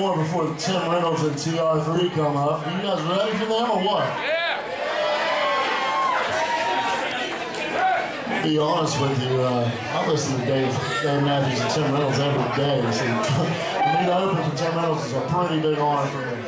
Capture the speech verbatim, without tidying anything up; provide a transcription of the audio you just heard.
more before Tim Reynolds and T R three come up. Are you guys ready for them or what? Yeah! To be honest with you, uh, I listen to Dave, Dave Matthews and Tim Reynolds every day. So for me to open for Tim Reynolds is a pretty big honor for me.